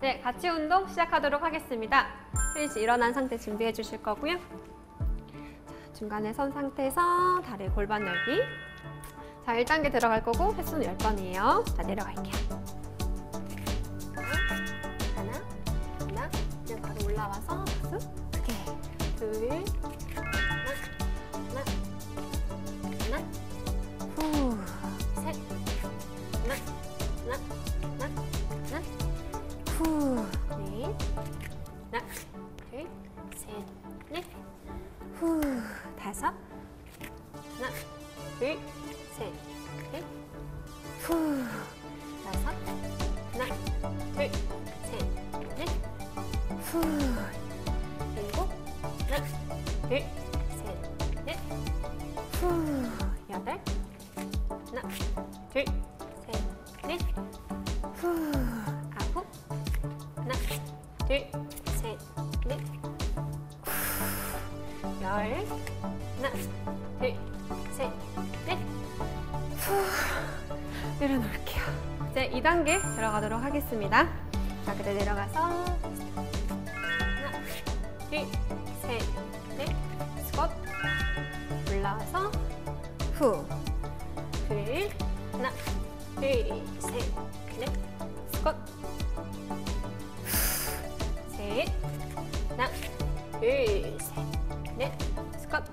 네, 같이 운동 시작하도록 하겠습니다. 혜린 씨 일어난 상태 준비해 주실 거고요. 자, 중간에 선 상태에서 다리 골반 넓이. 자, 1단계 들어갈 거고 횟수는 10번이에요. 자, 내려갈게요. 하나, 그리고 바로 올라와서 박수. 크게. 둘, 하나, 후, 셋, 하나, 후, 넷, 하나, 둘, 셋, 넷, 후, 다섯, 하나, 둘, 셋, 넷, 후, 다섯, 하나, 둘, 셋, 넷, 후, 일곱, 하나, 둘, 셋, 넷, 후, 여덟, 하나, 둘, 셋, 넷, 후, 아홉, 하나, 둘, 셋, 넷, 후, 열, 하나, 둘, 셋, 넷, 후, 내려놓을게요. 이제 2단계 들어가도록 하겠습니다. 자, 그대 내려가서 하나, 둘, 셋, 넷, 스쿼트, 올라와서 후, 둘, 하나, 둘, 셋, 넷, 스쿼트, 셋, 하나, 둘, 셋, 넷, 스쿼트,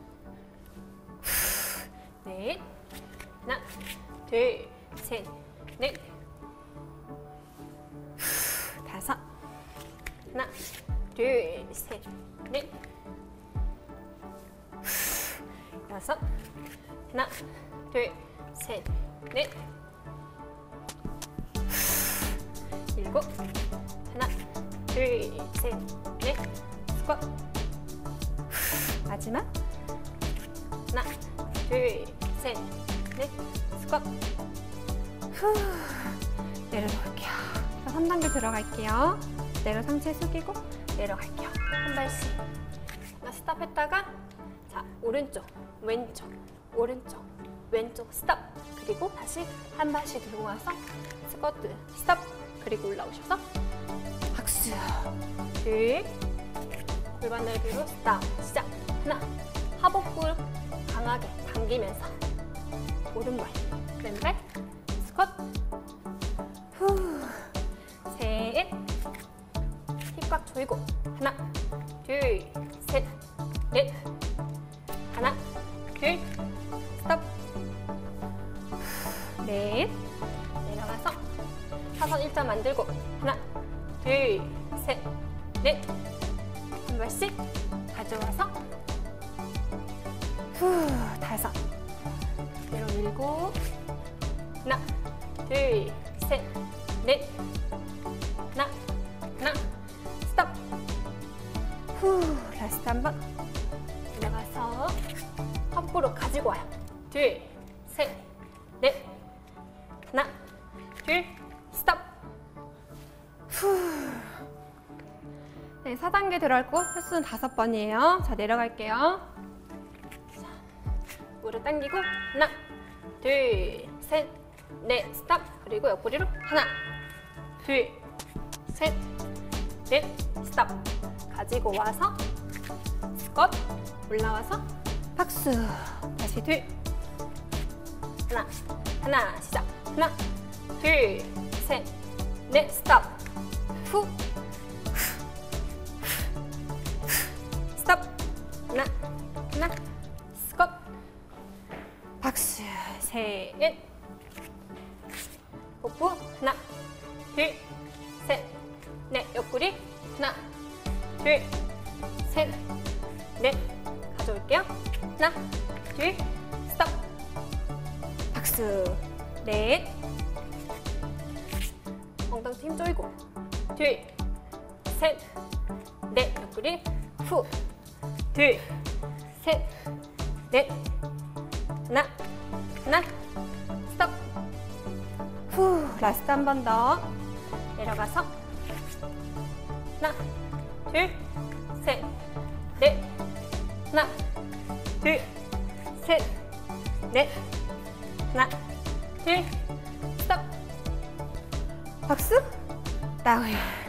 넷, 하나, 둘, 셋, 넷, 다섯, 하나, 둘, 셋, 넷, 여섯, 하나, 둘, 셋, 넷, 일곱, 하나, 둘, 셋, 넷, 스쿼트, 마지막, 하나, 둘, 셋, 넷, 스쿼트, 후, 내려놓을게요. 자, 3단계 들어갈게요. 내려 상체 숙이고 내려갈게요. 한 발씩. 자, 스탑 했다가 자, 오른쪽, 왼쪽, 오른쪽, 왼쪽 스탑. 그리고 다시 한 발씩 들고 와서 스쿼트 스탑. 그리고 올라오셔서 박수. 둘, 골반 넓이로 스탑. 시작. 하나, 하복부 강하게 당기면서 오른발, 왼발, 스쿼트. 후, 셋, 힙 꽉 조이고 하나, 둘, 셋, 넷, 하나, 둘, 스톱, 넷, 내려가서 사선 일자 만들고 하나, 둘, 셋, 넷, 한 발씩 가져와서 후, 다섯, 내려밀고 하나, 둘, 셋, 넷, 하나, 스톱, 후, 라스트 한 번. 내려가서 탑으로 가지고 와요. 둘, 셋, 넷, 하나, 둘, 스톱, 후. 네, 4단계 들어갈 거 횟수는 5번이에요. 자, 내려갈게요. 자, 무릎 당기고 하나, 둘, 셋, 넷, 스톱. 그리고 옆구리로 하나, 둘, 셋, 넷, 스톱. 가지고 와서 스쿼트, 올라와서 박수. 다시 둘, 하나, 시작. 하나, 둘, 셋, 넷, 스톱. 후, 스톱. 하나, 스쿼트, 박수. 셋, 복부. 하나, 둘, 셋, 넷, 옆구리. 하나, 둘, 셋, 넷, 가져올게요. 하나, 둘, 스톱, 박수. 넷, 엉덩이 힘 조이고 둘, 셋, 넷, 옆구리. 후, 둘, 셋, 넷, 하나, 스톱, 후, 라스트 한 번 더. 내려가서 하나, 둘, 셋, 넷, 하나, 둘, 셋, 넷, 하나, 둘, 스톱, 박수. 다운.